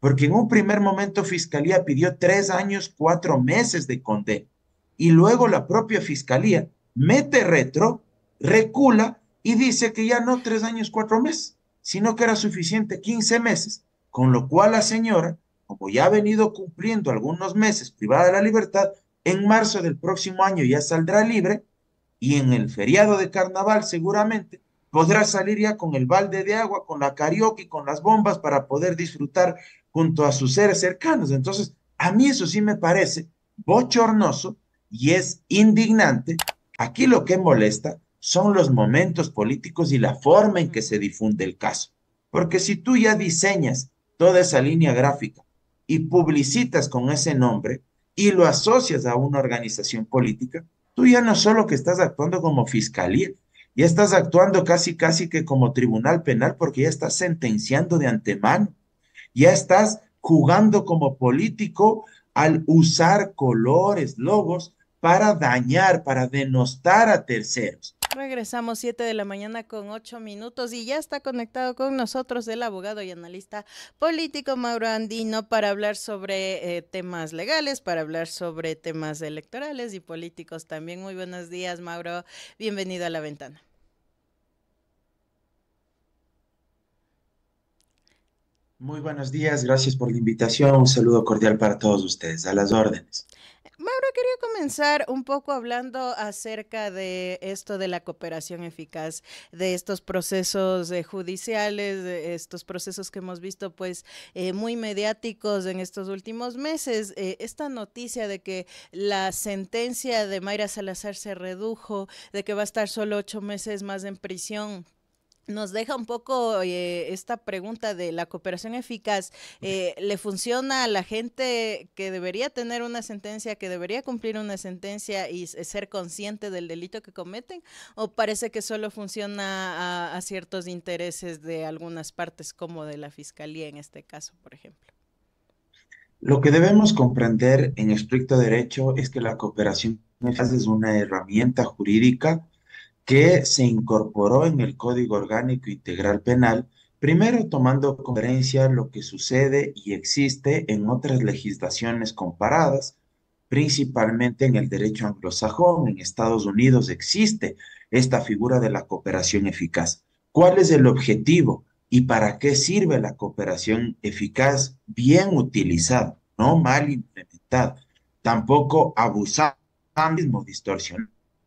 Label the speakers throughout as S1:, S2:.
S1: porque en un primer momento Fiscalía pidió 3 años, 4 meses de condena, y luego la propia Fiscalía mete retro, recula y dice que ya no 3 años, 4 meses, sino que era suficiente 15 meses, con lo cual la señora, como ya ha venido cumpliendo algunos meses privada de la libertad, en marzo del próximo año ya saldrá libre y en el feriado de carnaval seguramente podrá salir ya con el balde de agua, con la karaoke, con las bombas para poder disfrutar junto a sus seres cercanos. Entonces, a mí eso sí me parece bochornoso y es indignante. Aquí lo que molesta son los momentos políticos y la forma en que se difunde el caso. Porque si tú ya diseñas toda esa línea gráfica y publicitas con ese nombre y lo asocias a una organización política, tú ya no solo que estás actuando como fiscalía, ya estás actuando casi, casi que como tribunal penal porque ya estás sentenciando de antemano, ya estás jugando como político al usar colores, logos para dañar, para denostar a terceros.
S2: Regresamos 7 de la mañana con 8 minutos y ya está conectado con nosotros el abogado y analista político Mauro Andino para hablar sobre temas legales, para hablar sobre temas electorales y políticos también. Muy buenos días, Mauro. Bienvenido a La Ventana.
S1: Muy buenos días, gracias por la invitación, un saludo cordial para todos ustedes, a las órdenes.
S2: Mauro, quería comenzar un poco hablando acerca de esto de la cooperación eficaz, de estos procesos judiciales, de estos procesos que hemos visto pues muy mediáticos en estos últimos meses. Esta noticia de que la sentencia de Mayra Salazar se redujo, de que va a estar solo 8 meses más en prisión. Nos deja un poco esta pregunta de la cooperación eficaz. ¿Le funciona a la gente que debería tener una sentencia, que debería cumplir una sentencia y ser consciente del delito que cometen? ¿O parece que solo funciona a ciertos intereses de algunas partes, como de la fiscalía en este caso, por ejemplo?
S1: Lo que debemos comprender en estricto derecho es que la cooperación eficaz es una herramienta jurídica que se incorporó en el Código Orgánico Integral Penal, primero tomando como referencia lo que sucede y existe en otras legislaciones comparadas, principalmente en el derecho anglosajón. En Estados Unidos existe esta figura de la cooperación eficaz. ¿Cuál es el objetivo y para qué sirve la cooperación eficaz? Bien utilizada, no mal implementada, tampoco abusada, mismo distorsionada.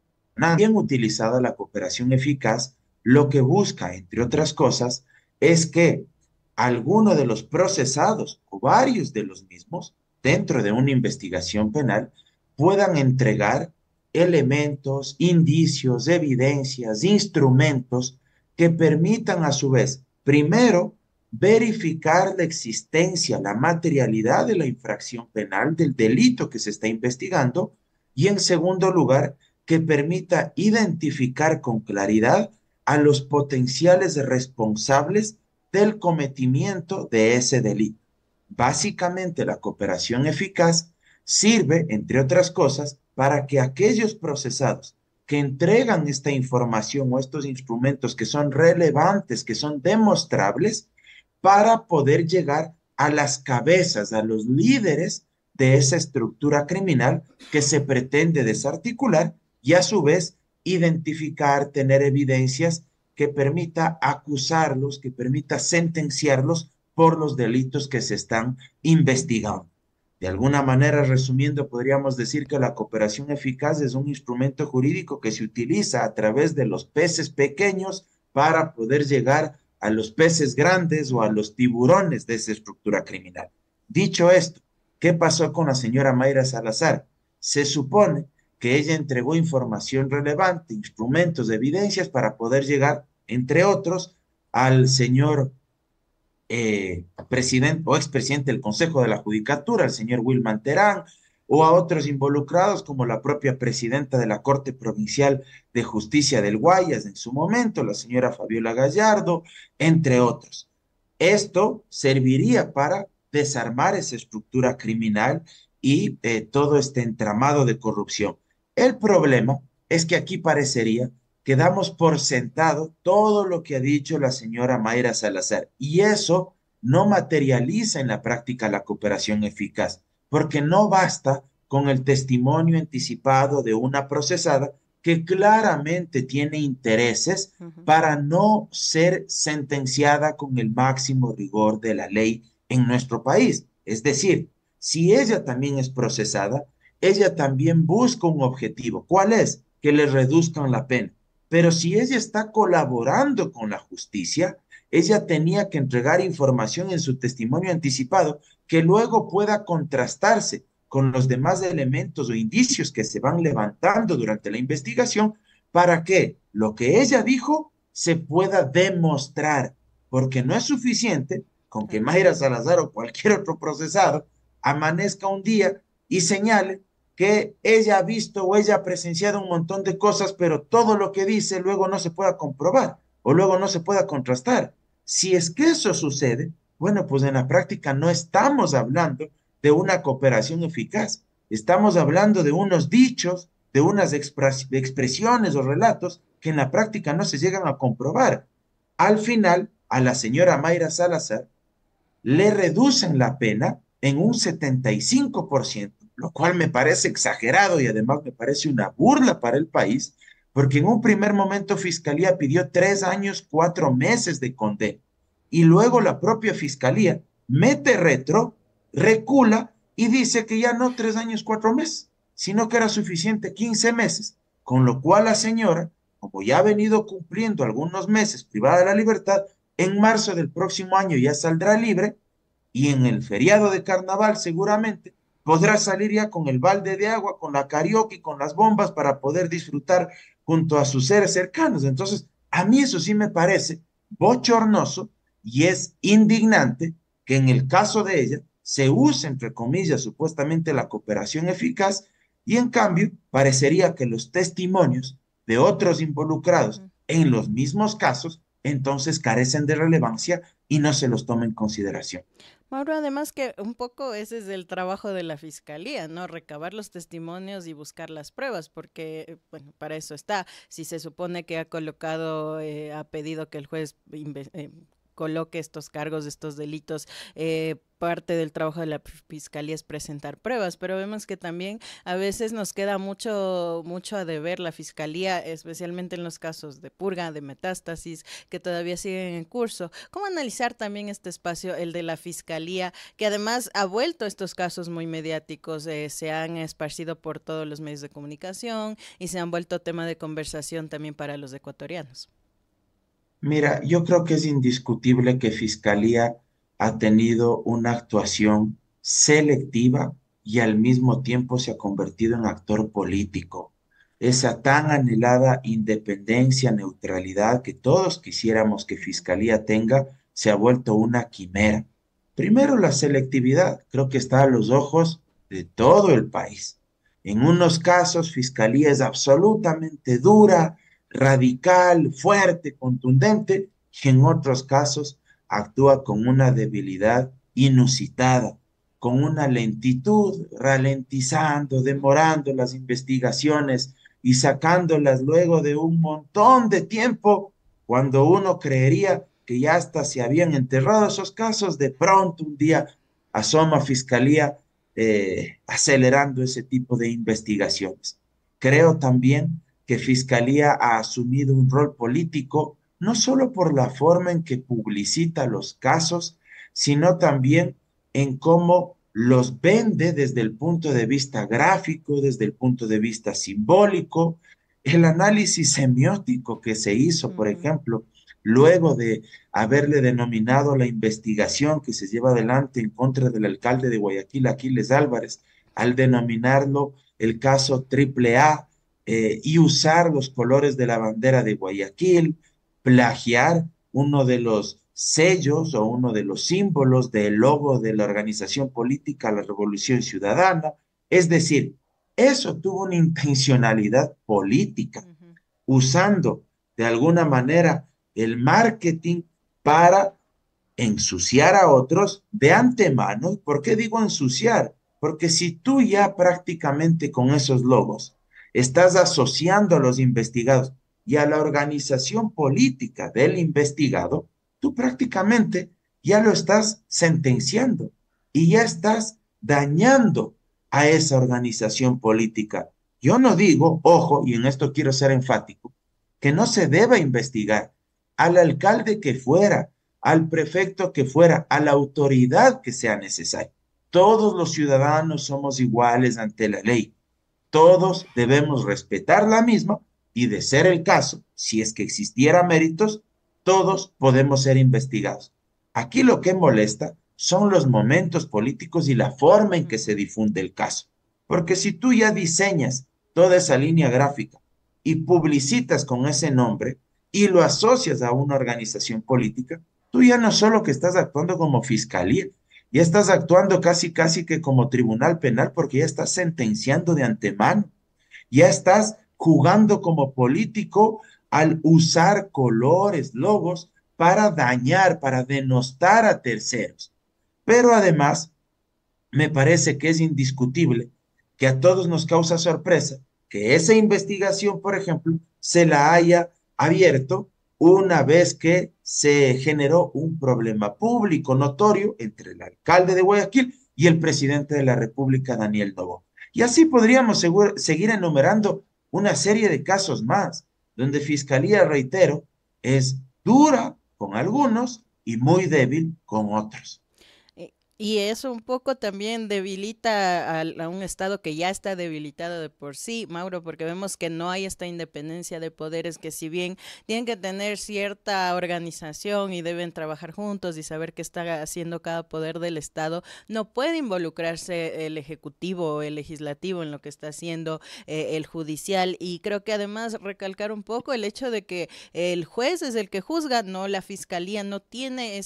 S1: Bien utilizada la cooperación eficaz, lo que busca, entre otras cosas, es que alguno de los procesados o varios de los mismos, dentro de una investigación penal, puedan entregar elementos, indicios, evidencias, instrumentos que permitan a su vez, primero, verificar la existencia, la materialidad de la infracción penal, del delito que se está investigando, y en segundo lugar, que permita identificar con claridad a los potenciales responsables del cometimiento de ese delito. Básicamente, la cooperación eficaz sirve, entre otras cosas, para que aquellos procesados que entregan esta información o estos instrumentos que son relevantes, que son demostrables, para poder llegar a las cabezas, a los líderes de esa estructura criminal que se pretende desarticular y a su vez identificar, tener evidencias que permita acusarlos, que permita sentenciarlos por los delitos que se están investigando. De alguna manera, resumiendo, podríamos decir que la cooperación eficaz es un instrumento jurídico que se utiliza a través de los peces pequeños para poder llegar a los peces grandes o a los tiburones de esa estructura criminal. Dicho esto, ¿qué pasó con la señora Mayra Salazar? Se supone que ella entregó información relevante, instrumentos, evidencias para poder llegar, entre otros, al señor presidente o expresidente del Consejo de la Judicatura, el señor Wilman Terán, o a otros involucrados como la propia presidenta de la Corte Provincial de Justicia del Guayas en su momento, la señora Fabiola Gallardo, entre otros. Esto serviría para desarmar esa estructura criminal y todo este entramado de corrupción. El problema es que aquí parecería que damos por sentado todo lo que ha dicho la señora Mayra Salazar y eso no materializa en la práctica la cooperación eficaz, porque no basta con el testimonio anticipado de una procesada que claramente tiene intereses
S2: Ujú.
S1: para no ser sentenciada con el máximo rigor de la ley en nuestro país. Es decir, si ella también es procesada, ella también busca un objetivo. ¿Cuál es? Que le reduzcan la pena. Pero si ella está colaborando con la justicia, ella tenía que entregar información en su testimonio anticipado que luego pueda contrastarse con los demás elementos o indicios que se van levantando durante la investigación para que lo que ella dijo se pueda demostrar, porque no es suficiente con que
S2: Claro.
S1: Mayra Salazar o cualquier otro procesado amanezca un día y señale que ella ha visto o ella ha presenciado un montón de cosas, pero todo lo que dice luego no se pueda comprobar o luego no se pueda contrastar. Si es que eso sucede, bueno, pues en la práctica no estamos hablando de una cooperación eficaz, estamos hablando de unos dichos, de unas expresiones o relatos que en la práctica no se llegan a comprobar. Al final, a la señora Mayra Salazar le reducen la pena en un 75%, lo cual me parece exagerado y además me parece una burla para el país, porque en un primer momento Fiscalía pidió 3 años, 4 meses de condena y luego la propia Fiscalía mete retro, recula y dice que ya no 3 años, 4 meses, sino que era suficiente 15 meses, con lo cual la señora, como ya ha venido cumpliendo algunos meses privada de la libertad, en marzo del próximo año ya saldrá libre y en el feriado de carnaval seguramente podrá salir ya con el balde de agua, con la karaoke, con las bombas para poder disfrutar junto a sus seres cercanos. Entonces, a mí eso sí me parece bochornoso y es indignante que en el caso de ella se use, entre comillas, supuestamente la cooperación eficaz y en cambio parecería que los testimonios de otros involucrados
S2: Ujú.
S1: en los mismos casos entonces carecen de relevancia y no se los toma en consideración.
S2: Mauro, además que un poco ese es el trabajo de la fiscalía, ¿no? Recabar los testimonios y buscar las pruebas, porque, bueno, para eso está. Si se supone que ha colocado, ha pedido que el juez coloque estos cargos, estos delitos, parte del trabajo de la fiscalía es presentar pruebas, pero vemos que también a veces nos queda mucho a deber la fiscalía, especialmente en los casos de purga, de metástasis, que todavía siguen en curso. ¿Cómo analizar también este espacio, el de la fiscalía, que además ha vuelto estos casos muy mediáticos, se han esparcido por todos los medios de comunicación y se han vuelto tema de conversación también para los ecuatorianos?
S1: Mira, yo creo que es indiscutible que Fiscalía ha tenido una actuación selectiva y al mismo tiempo se ha convertido en actor político. Esa tan anhelada independencia, neutralidad que todos quisiéramos que Fiscalía tenga, se ha vuelto una quimera. Primero, la selectividad, creo que está a los ojos de todo el país. En unos casos, Fiscalía es absolutamente dura, radical, fuerte, contundente, y en otros casos actúa con una debilidad inusitada, con una lentitud, ralentizando, demorando las investigaciones y sacándolas luego de un montón de tiempo, cuando uno creería que ya hasta se habían enterrado esos casos, de pronto un día asoma Fiscalía acelerando ese tipo de investigaciones. Creo también que Fiscalía ha asumido un rol político, no solo por la forma en que publicita los casos, sino también en cómo los vende desde el punto de vista gráfico, desde el punto de vista simbólico. El análisis semiótico que se hizo, por
S2: Ujú.
S1: ejemplo, luego de haberle denominado la investigación que se lleva adelante en contra del alcalde de Guayaquil, Aquiles Álvarez, al denominarlo el caso Triple A, y usar los colores de la bandera de Guayaquil, plagiar uno de los sellos o uno de los símbolos del logo de la organización política, la Revolución Ciudadana. Es decir, eso tuvo una intencionalidad política,
S2: Ujú.
S1: usando de alguna manera el marketing para ensuciar a otros de antemano. ¿Por qué digo ensuciar? Porque si tú ya prácticamente con esos logos estás asociando a los investigados y a la organización política del investigado, tú prácticamente ya lo estás sentenciando y ya estás dañando a esa organización política. Yo no digo, ojo, y en esto quiero ser enfático, que no se deba investigar al alcalde que fuera, al prefecto que fuera, a la autoridad que sea necesaria. Todos los ciudadanos somos iguales ante la ley. Todos debemos respetar la misma y, de ser el caso, si es que existiera méritos, todos podemos ser investigados. Aquí lo que molesta son los momentos políticos y la forma en que se difunde el caso. Porque si tú ya diseñas toda esa línea gráfica y publicitas con ese nombre y lo asocias a una organización política, tú ya no solo que estás actuando como fiscalía, ya estás actuando casi, casi que como tribunal penal porque ya estás sentenciando de antemano, ya estás jugando como político al usar colores, logos para dañar, para denostar a terceros. Pero además, me parece que es indiscutible que a todos nos causa sorpresa que esa investigación, por ejemplo, se la haya abierto una vez que se generó un problema público notorio entre el alcalde de Guayaquil y el presidente de la República, Daniel Noboa. Y así podríamos seguir enumerando una serie de casos más, donde Fiscalía, reitero, es dura con algunos y muy débil con otros.
S2: Y eso un poco también debilita a un Estado que ya está debilitado de por sí, Mauro, porque vemos que no hay esta independencia de poderes, que si bien tienen que tener cierta organización y deben trabajar juntos y saber qué está haciendo cada poder del Estado, no puede involucrarse el Ejecutivo o el Legislativo en lo que está haciendo el Judicial. Y creo que además recalcar un poco el hecho de que el juez es el que juzga, no la Fiscalía, no tiene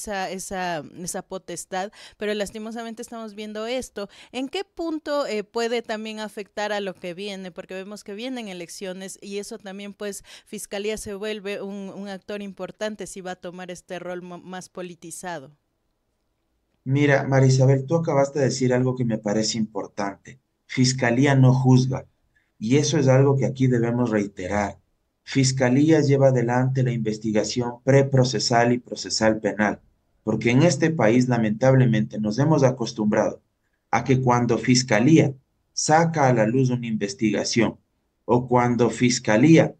S2: esa potestad, pero lastimosamente estamos viendo esto. ¿En qué punto puede también afectar a lo que viene? Porque vemos que vienen elecciones y eso también, pues, Fiscalía se vuelve un actor importante si va a tomar este rol más politizado.
S1: Mira, Marisabel, tú acabaste de decir algo que me parece importante. Fiscalía no juzga. Y eso es algo que aquí debemos reiterar. Fiscalía lleva adelante la investigación preprocesal y procesal penal, porque en este país lamentablemente nos hemos acostumbrado a que cuando Fiscalía saca a la luz una investigación o cuando Fiscalía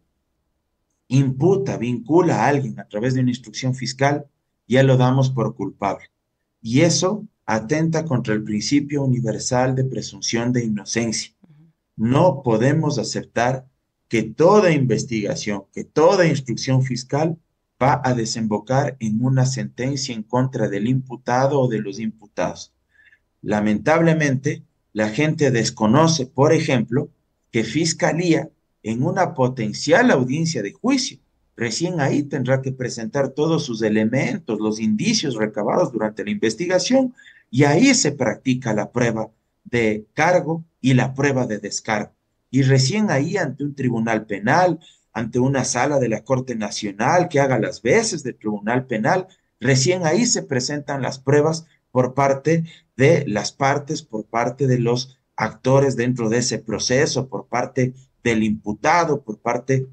S1: imputa, vincula a alguien a través de una instrucción fiscal, ya lo damos por culpable. Y eso atenta contra el principio universal de presunción de inocencia. No podemos aceptar que toda investigación, que toda instrucción fiscal va a desembocar en una sentencia en contra del imputado o de los imputados. Lamentablemente, la gente desconoce, por ejemplo, que Fiscalía, en una potencial audiencia de juicio, recién ahí tendrá que presentar todos sus elementos, los indicios recabados durante la investigación, y ahí se practica la prueba de cargo y la prueba de descargo. Y recién ahí, ante un tribunal penal, ante una sala de la Corte Nacional que haga las veces del tribunal penal, recién ahí se presentan las pruebas por parte de las partes, por parte de los actores dentro de ese proceso, por parte del imputado, por parte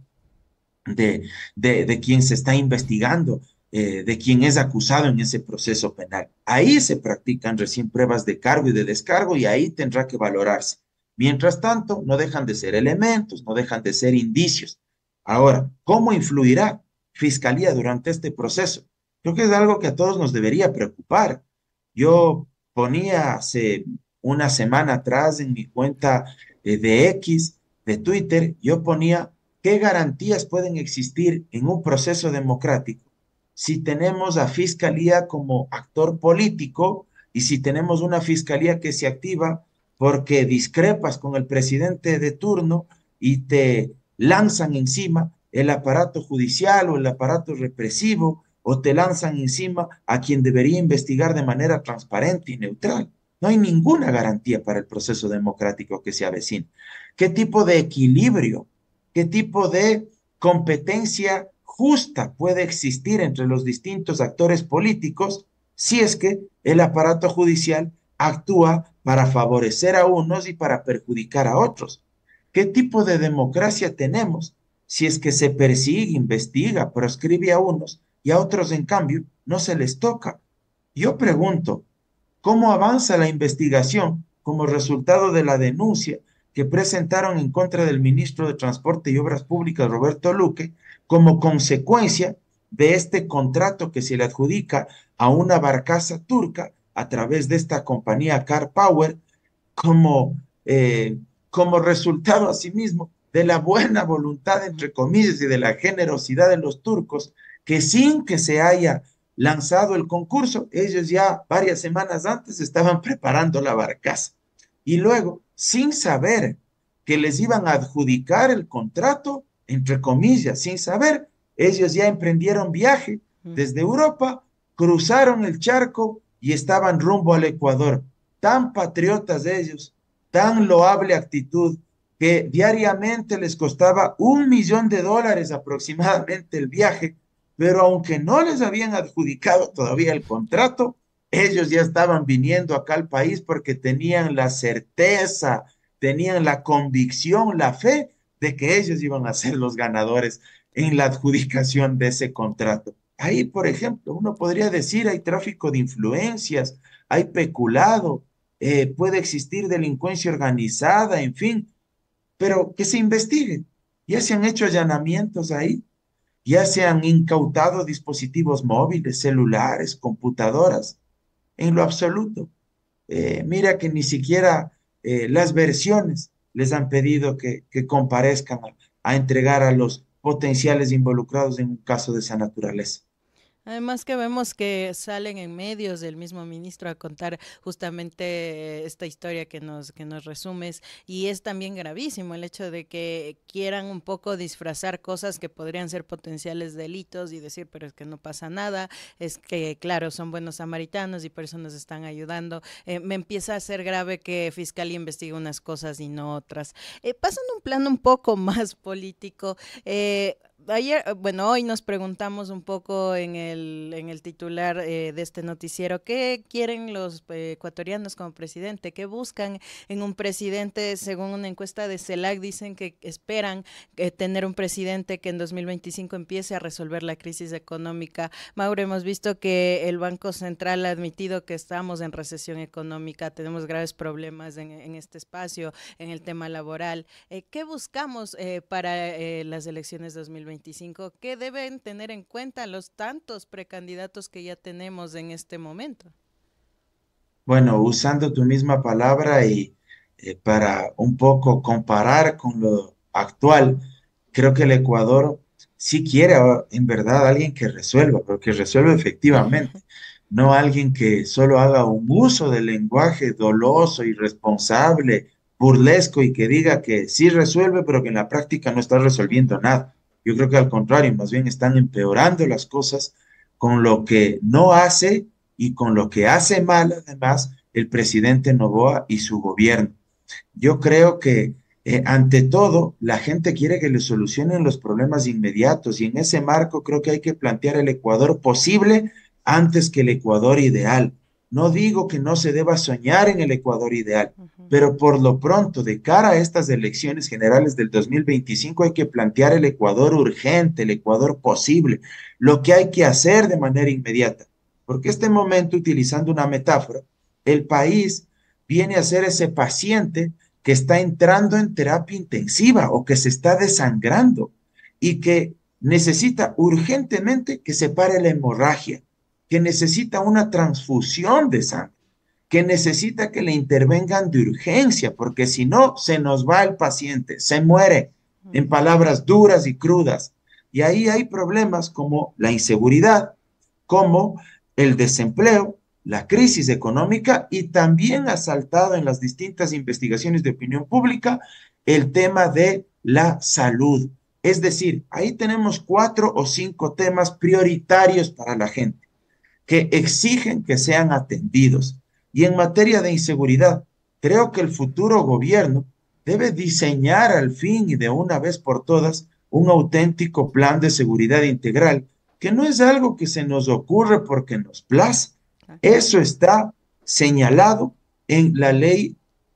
S1: de quien se está investigando, de quien es acusado en ese proceso penal. Ahí se practican recién pruebas de cargo y de descargo y ahí tendrá que valorarse. Mientras tanto, no dejan de ser elementos, no dejan de ser indicios. Ahora, ¿cómo influirá Fiscalía durante este proceso? Creo que es algo que a todos nos debería preocupar. Yo ponía hace una semana atrás en mi cuenta de X, de Twitter, yo ponía qué garantías pueden existir en un proceso democrático si tenemos a Fiscalía como actor político y si tenemos una Fiscalía que se activa porque discrepas con el presidente de turno y te lanzan encima el aparato judicial o el aparato represivo o te lanzan encima a quien debería investigar de manera transparente y neutral. No hay ninguna garantía para el proceso democrático que se avecina. ¿Qué tipo de equilibrio, qué tipo de competencia justa puede existir entre los distintos actores políticos si es que el aparato judicial actúa para favorecer a unos y para perjudicar a otros? ¿Qué tipo de democracia tenemos si es que se persigue, investiga, proscribe a unos y a otros, en cambio, no se les toca? Yo pregunto, ¿cómo avanza la investigación como resultado de la denuncia que presentaron en contra del ministro de Transporte y Obras Públicas, Roberto Luque, como consecuencia de este contrato que se le adjudica a una barcaza turca a través de esta compañía Car Power, como, como resultado asimismo de la buena voluntad, entre comillas, y de la generosidad de los turcos, que sin que se haya lanzado el concurso, ellos ya varias semanas antes estaban preparando la barcaza. Y luego, sin saber que les iban a adjudicar el contrato, entre comillas, sin saber, ellos ya emprendieron viaje desde Europa, cruzaron el charco y estaban rumbo al Ecuador. Tan patriotas ellos, tan loable actitud, que diariamente les costaba $1 millón aproximadamente el viaje, pero aunque no les habían adjudicado todavía el contrato, ellos ya estaban viniendo acá al país porque tenían la certeza, tenían la convicción, la fe de que ellos iban a ser los ganadores en la adjudicación de ese contrato. Ahí, por ejemplo, uno podría decir, hay tráfico de influencias, hay peculado, puede existir delincuencia organizada, en fin, pero que se investigue. Ya se han hecho allanamientos ahí, ya se han incautado dispositivos móviles, celulares, computadoras, en lo absoluto. Mira que ni siquiera las versiones les han pedido que comparezcan a entregar a los potenciales involucrados en un caso de esa naturaleza.
S2: Además que vemos que salen en medios del mismo ministro a contar justamente esta historia que nos resumes y es también gravísimo el hecho de que quieran un poco disfrazar cosas que podrían ser potenciales delitos y decir, pero es que no pasa nada, es que claro, son buenos samaritanos y personas están ayudando. Me empieza a ser grave que Fiscalía investigue unas cosas y no otras. Pasando a un plano un poco más político, ayer, bueno, hoy nos preguntamos un poco en el titular de este noticiero, ¿qué quieren los ecuatorianos como presidente? ¿Qué buscan en un presidente? Según una encuesta de CELAC, dicen que esperan tener un presidente que en 2025 empiece a resolver la crisis económica. Mauro, hemos visto que el Banco Central ha admitido que estamos en recesión económica, tenemos graves problemas en este espacio, en el tema laboral. ¿Qué buscamos para las elecciones 2025? ¿Qué deben tener en cuenta los tantos precandidatos que ya tenemos en este momento?
S1: Bueno, usando tu misma palabra y para un poco comparar con lo actual, creo que el Ecuador sí quiere en verdad alguien que resuelva, pero que resuelva efectivamente, no alguien que solo haga un uso del lenguaje doloso, irresponsable, burlesco y que diga que sí resuelve, pero que en la práctica no está resolviendo nada. Yo creo que al contrario, más bien están empeorando las cosas con lo que no hace y con lo que hace mal, además, el presidente Noboa y su gobierno. Yo creo que ante todo la gente quiere que le solucionen los problemas inmediatos y en ese marco creo que hay que plantear el Ecuador posible antes que el Ecuador ideal. No digo que no se deba soñar en el Ecuador ideal,
S2: Ujú.
S1: pero por lo pronto, de cara a estas elecciones generales del 2025, hay que plantear el Ecuador urgente, el Ecuador posible, lo que hay que hacer de manera inmediata. Porque este momento, utilizando una metáfora, el país viene a ser ese paciente que está entrando en terapia intensiva o que se está desangrando y que necesita urgentemente que se pare la hemorragia, que necesita una transfusión de sangre, que necesita que le intervengan de urgencia, porque si no, se nos va el paciente, se muere, en palabras duras y crudas. Y ahí hay problemas como la inseguridad, como el desempleo, la crisis económica y también ha saltado en las distintas investigaciones de opinión pública el tema de la salud. Es decir, ahí tenemos 4 o 5 temas prioritarios para la gente que exigen que sean atendidos. Y en materia de inseguridad, creo que el futuro gobierno debe diseñar al fin y de una vez por todas un auténtico plan de seguridad integral, que no es algo que se nos ocurre porque nos place. Eso está señalado en la ley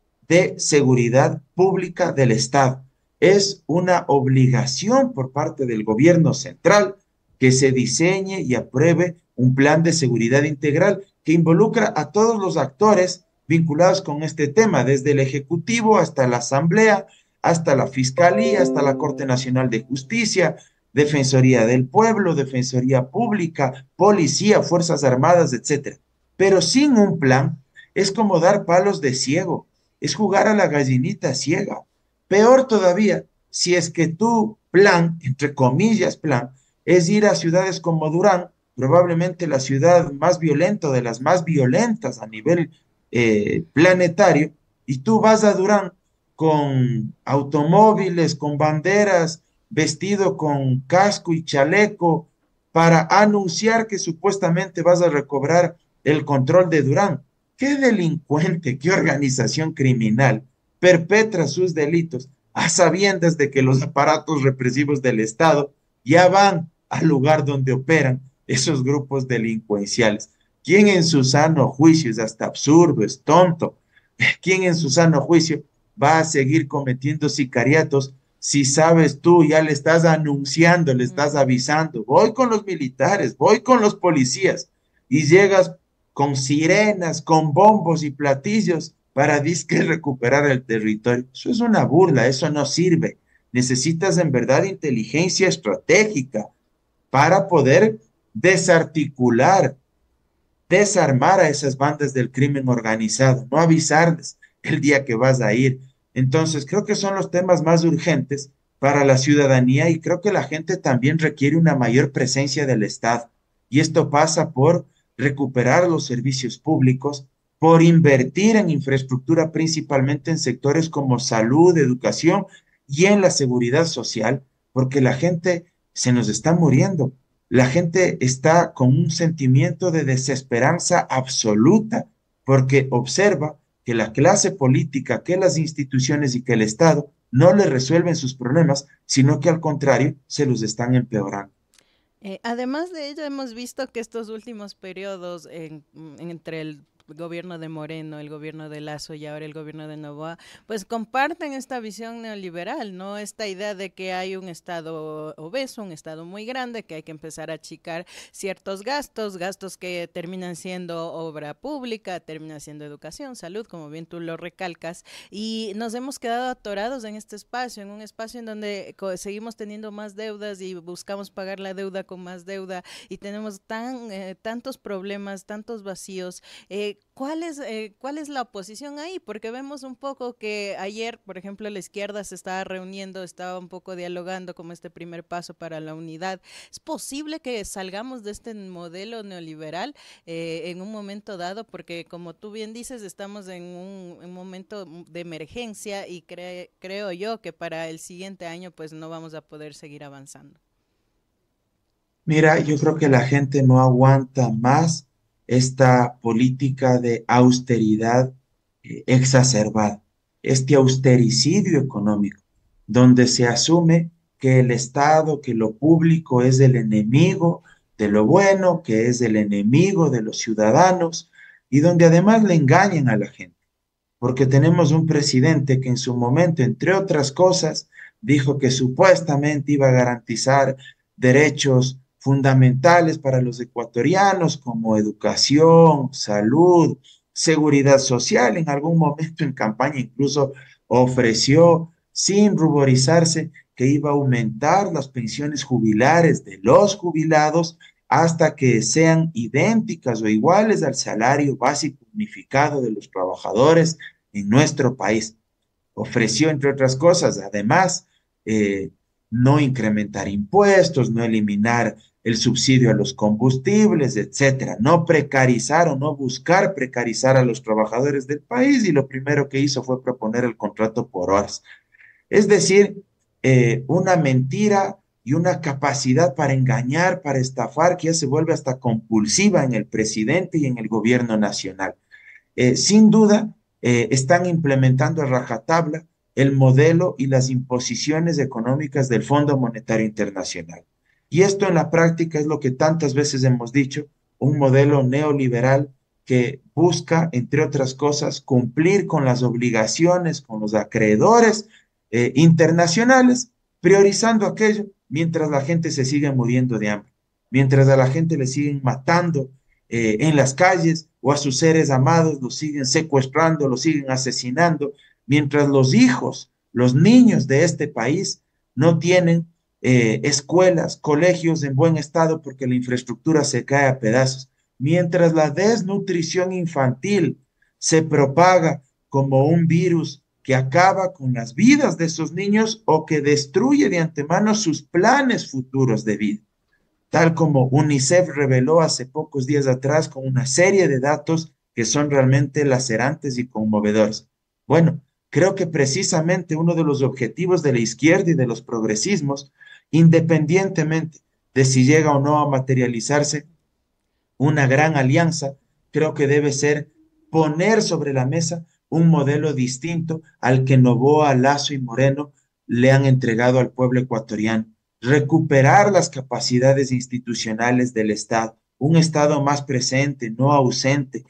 S1: de seguridad pública del Estado. Es una obligación por parte del gobierno central que se diseñe y apruebe un plan de seguridad integral que involucra a todos los actores vinculados con este tema, desde el Ejecutivo hasta la Asamblea, hasta la Fiscalía, hasta la Corte Nacional de Justicia, Defensoría del Pueblo, Defensoría Pública, Policía, Fuerzas Armadas, etcétera. Pero sin un plan es como dar palos de ciego, es jugar a la gallinita ciega. Peor todavía, si es que tu plan, entre comillas plan, es ir a ciudades como Durán, probablemente la ciudad más violenta, de las más violentas a nivel planetario, y tú vas a Durán con automóviles, con banderas, vestido con casco y chaleco, para anunciar que supuestamente vas a recobrar el control de Durán. ¿Qué delincuente, qué organización criminal perpetra sus delitos a sabiendas de que los aparatos represivos del Estado ya van al lugar donde operan esos grupos delincuenciales? ¿Quién en su sano juicio, es hasta absurdo, es tonto, quién en su sano juicio va a seguir cometiendo sicariatos si sabes tú, ya le estás anunciando, le estás avisando, voy con los militares, voy con los policías, y llegas con sirenas, con bombos y platillos para disque recuperar el territorio? Eso es una burla, eso no sirve. Necesitas en verdad inteligencia estratégica para poder desarticular, desarmar a esas bandas del crimen organizado, no avisarles el día que vas a ir. Entonces, creo que son los temas más urgentes para la ciudadanía, y creo que la gente también requiere una mayor presencia del Estado. Y esto pasa por recuperar los servicios públicos, por invertir en infraestructura, principalmente en sectores como salud, educación y en la seguridad social, porque la gente se nos está muriendo. La gente está con un sentimiento de desesperanza absoluta porque observa que la clase política, que las instituciones y que el Estado no le resuelven sus problemas, sino que al contrario se los están empeorando.
S2: Además de ello, hemos visto que estos últimos periodos entre el gobierno de Moreno, el gobierno de Lazo y ahora el gobierno de Noboa, pues comparten esta visión neoliberal, ¿no? Esta idea de que hay un Estado obeso, un Estado muy grande, que hay que empezar a achicar ciertos gastos, gastos que terminan siendo obra pública, terminan siendo educación, salud, como bien tú lo recalcas, y nos hemos quedado atorados en este espacio, en un espacio en donde seguimos teniendo más deudas y buscamos pagar la deuda con más deuda y tenemos tantos problemas, tantos vacíos. ¿Cuál es la oposición ahí? Porque vemos un poco que ayer, por ejemplo, la izquierda se estaba reuniendo, estaba un poco dialogando como este primer paso para la unidad. ¿Es posible que salgamos de este modelo neoliberal en un momento dado? Porque como tú bien dices, estamos en un momento de emergencia y creo yo que para el siguiente año pues no vamos a poder seguir avanzando.
S1: Mira, yo creo que la gente no aguanta más esta política de austeridad exacerbada, este austericidio económico, donde se asume que el Estado, que lo público es el enemigo de lo bueno, que es el enemigo de los ciudadanos, y donde además le engañan a la gente, porque tenemos un presidente que en su momento, entre otras cosas, dijo que supuestamente iba a garantizar derechos fundamentales para los ecuatorianos como educación, salud, seguridad social. En algún momento en campaña incluso ofreció, sin ruborizarse, que iba a aumentar las pensiones jubilares de los jubilados hasta que sean idénticas o iguales al salario básico unificado de los trabajadores en nuestro país. Ofreció, entre otras cosas, además, eh, no incrementar impuestos, no eliminar el subsidio a los combustibles, etcétera, no precarizar o no buscar precarizar a los trabajadores del país, y lo primero que hizo fue proponer el contrato por horas. Es decir, una mentira y una capacidad para engañar, para estafar, que ya se vuelve hasta compulsiva en el presidente y en el gobierno nacional. Sin duda, están implementando a rajatabla el modelo y las imposiciones económicas del Fondo Monetario Internacional. Y esto en la práctica es lo que tantas veces hemos dicho, un modelo neoliberal que busca, entre otras cosas, cumplir con las obligaciones, con los acreedores internacionales, priorizando aquello mientras la gente se sigue muriendo de hambre. mientras a la gente le siguen matando en las calles o a sus seres amados los siguen secuestrando, los siguen asesinando, mientras los hijos, los niños de este país no tienen escuelas, colegios en buen estado porque la infraestructura se cae a pedazos, mientras la desnutrición infantil se propaga como un virus que acaba con las vidas de esos niños o que destruye de antemano sus planes futuros de vida, tal como UNICEF reveló hace pocos días atrás con una serie de datos que son realmente lacerantes y conmovedores. Bueno, creo que precisamente uno de los objetivos de la izquierda y de los progresismos, independientemente de si llega o no a materializarse una gran alianza, creo que debe ser poner sobre la mesa un modelo distinto al que Noboa, Lazo y Moreno le han entregado al pueblo ecuatoriano. Recuperar las capacidades institucionales del Estado, un Estado más presente, no ausente,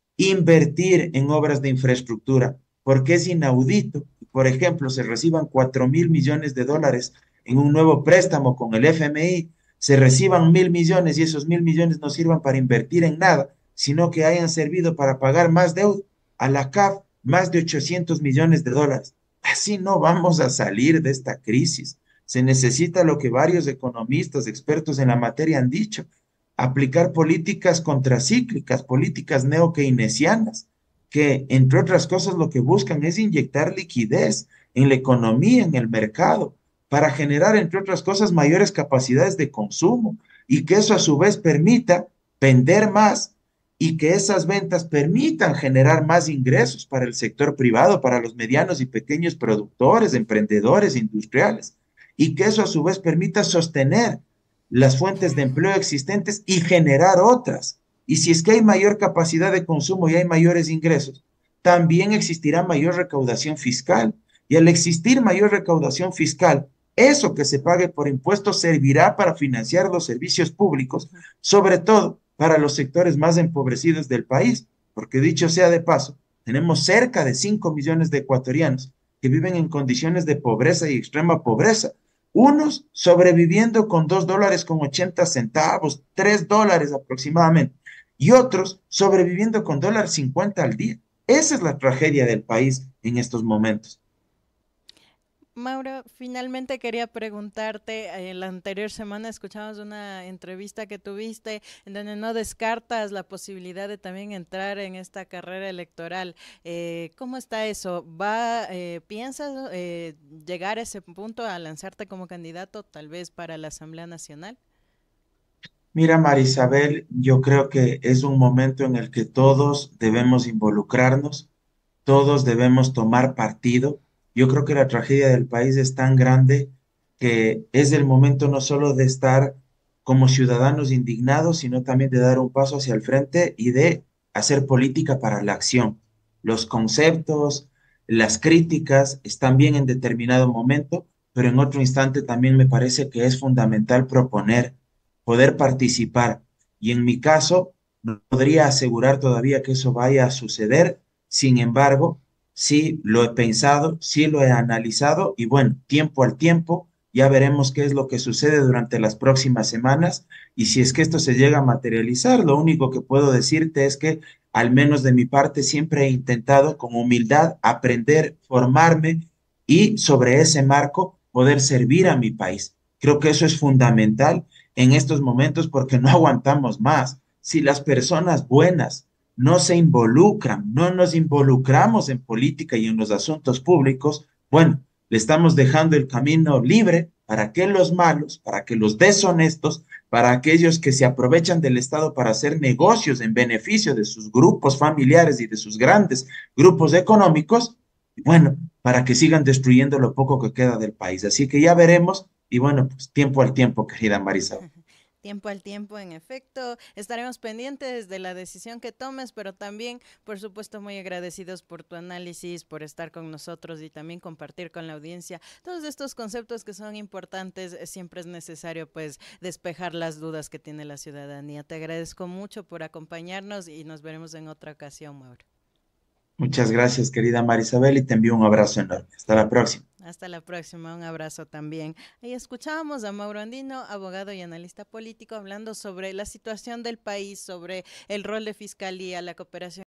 S1: invertir en obras de infraestructura, porque es inaudito, por ejemplo, se reciban 4.000 millones de dólares en un nuevo préstamo con el FMI, se reciban 1.000 millones y esos 1.000 millones no sirvan para invertir en nada, sino que hayan servido para pagar más deuda a la CAF, más de 800 millones de dólares. Así no vamos a salir de esta crisis. Se necesita lo que varios economistas, expertos en la materia han dicho, aplicar políticas contracíclicas, políticas neo-keynesianas, que entre otras cosas lo que buscan es inyectar liquidez en la economía, en el mercado, para generar, entre otras cosas, mayores capacidades de consumo y que eso a su vez permita vender más y que esas ventas permitan generar más ingresos para el sector privado, para los medianos y pequeños productores, emprendedores, industriales, y que eso a su vez permita sostener las fuentes de empleo existentes y generar otras. Y si es que hay mayor capacidad de consumo y hay mayores ingresos, también existirá mayor recaudación fiscal. Y al existir mayor recaudación fiscal, eso que se pague por impuestos servirá para financiar los servicios públicos, sobre todo para los sectores más empobrecidos del país, porque dicho sea de paso, tenemos cerca de 5 millones de ecuatorianos que viven en condiciones de pobreza y extrema pobreza, unos sobreviviendo con $2.80, $3 aproximadamente, y otros sobreviviendo con $1.50 al día. Esa es la tragedia del país en estos momentos.
S2: Mauro, finalmente quería preguntarte, la anterior semana escuchamos una entrevista que tuviste en donde no descartas la posibilidad de también entrar en esta carrera electoral. ¿Cómo está eso? ¿Piensas llegar a ese punto a lanzarte como candidato tal vez para la Asamblea Nacional?
S1: Mira, Marisabel, yo creo que es un momento en el que todos debemos involucrarnos, todos debemos tomar partido. Yo creo que la tragedia del país es tan grande que es el momento no solo de estar como ciudadanos indignados, sino también de dar un paso hacia el frente y de hacer política para la acción. Los conceptos, las críticas están bien en determinado momento, pero en otro instante también me parece que es fundamental proponer, poder participar. Y en mi caso, no podría asegurar todavía que eso vaya a suceder. Sin embargo, sí lo he pensado, sí lo he analizado y bueno, tiempo al tiempo, ya veremos qué es lo que sucede durante las próximas semanas y si es que esto se llega a materializar, lo único que puedo decirte es que al menos de mi parte siempre he intentado con humildad aprender, formarme y sobre ese marco poder servir a mi país. Creo que eso es fundamental en estos momentos porque no aguantamos más. Si las personas buenas no se involucran, no nos involucramos en política y en los asuntos públicos, bueno, le estamos dejando el camino libre para que los malos, para que los deshonestos, para aquellos que se aprovechan del Estado para hacer negocios en beneficio de sus grupos familiares y de sus grandes grupos económicos, bueno, para que sigan destruyendo lo poco que queda del país. Así que ya veremos y bueno, pues tiempo al tiempo, querida Marisa.
S2: Tiempo al tiempo, en efecto. Estaremos pendientes de la decisión que tomes, pero también, por supuesto, muy agradecidos por tu análisis, por estar con nosotros y también compartir con la audiencia todos estos conceptos que son importantes. Siempre es necesario, pues, despejar las dudas que tiene la ciudadanía. Te agradezco mucho por acompañarnos y nos veremos en otra ocasión, Mauro.
S1: Muchas gracias, querida Marisabel, y te envío un abrazo enorme. Hasta la próxima.
S2: Hasta la próxima, un abrazo también. Ahí escuchábamos a Mauro Andino, abogado y analista político, hablando sobre la situación del país, sobre el rol de fiscalía, la cooperación